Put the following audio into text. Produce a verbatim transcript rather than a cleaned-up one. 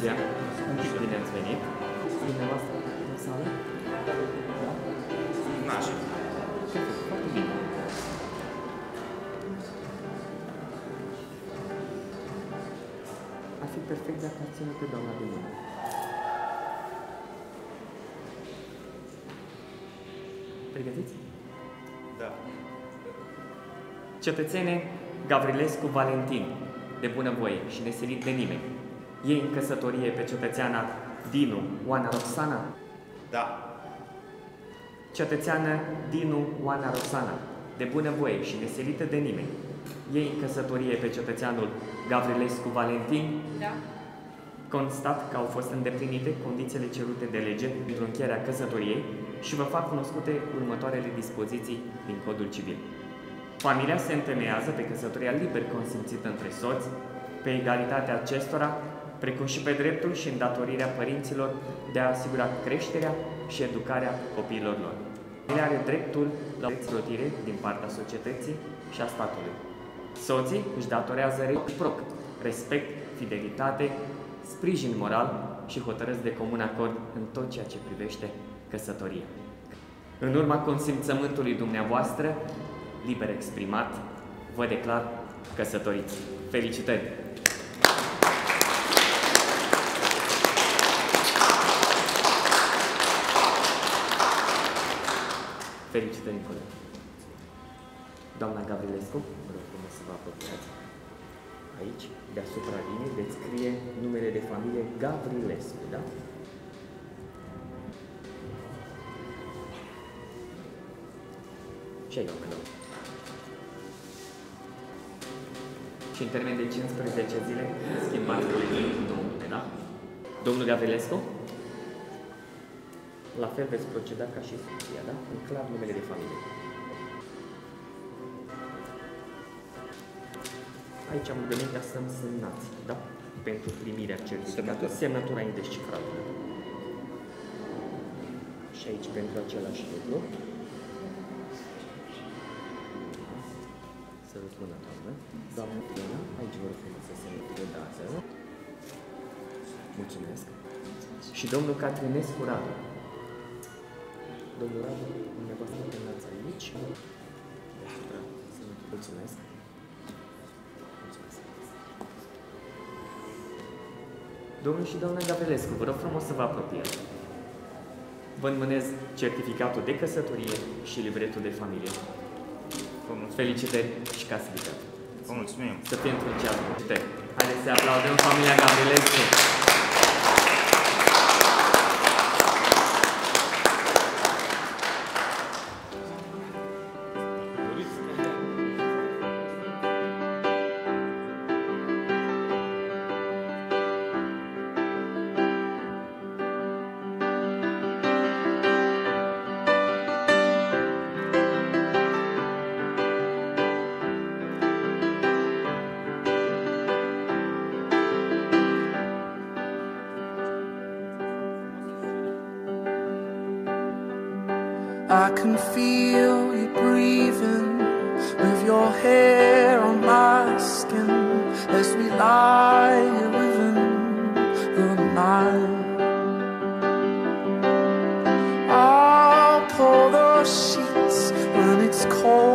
ziua! Bine ați venit! Dumneavoastră în sală? Nașe. Foarte bine. Ar fi perfect dacă ați ține pe doamna de mână. Pregătiți? Da. Cetățene Gavrilescu Valentin, de bunăvoie și neselit de nimeni, iei în căsătorie pe cetățeana Dinu Oana Roxana? Da. Cetățeană Dinu Oana Roxana, de bunăvoie și neselită de nimeni, iei în căsătorie pe cetățeanul Gavrilescu Valentin? Da. Constat că au fost îndeplinite condițiile cerute de lege pentru încheierea căsătoriei și vă fac cunoscute următoarele dispoziții din Codul Civil. Familia se întemeiază pe căsătoria liber consimțită între soți, pe egalitatea acestora, precum și pe dreptul și îndatorirea părinților de a asigura creșterea și educarea copiilor lor. Familia are dreptul la reciprocitire din partea societății și a statului. Soții își datorează reciproc respect, fidelitate, sprijin moral și hotărâți de comun acord în tot ceea ce privește căsătoria. În urma consimțământului dumneavoastră, liber exprimat, vă declar căsătoriți. Felicitări! Felicitări, Nicole! Doamna Gavrilescu, vă rog frumos să vă apropiați. Aici, deasupra liniei, veți scrie numele de familie Gavrilescu, da? Și aici, domnule. Și în termen de cincisprezece zile schimbați numele, da? Domnul Gavrilescu? La fel veți proceda ca și soția, da? În clar numele de familie. Aici am gândit ca să-mi semnați, da? Pentru primirea certificatului. Semnătura indescifrabilă. Și aici pentru același lucru. Să vă spună, doamnă. Doamnă Fiona, aici vă rog să semnătură dată. Mulțumesc. Și domnul Catrinescu Radu. Domnul Radu, dumneavoastră semnați aici. Mulțumesc. Domnul și doamna Gavrilescu, vă rog frumos să vă apropiați. Vă înmânez certificatul de căsătorie și livretul de familie. Felicitări și casă de viață. Vă mulțumim. Să fie într-un ceas. Haideți să aplaudăm familia Gavrilescu. I can feel you breathing with your hair on my skin as we lie here within the night. I'll pull the sheets when it's cold.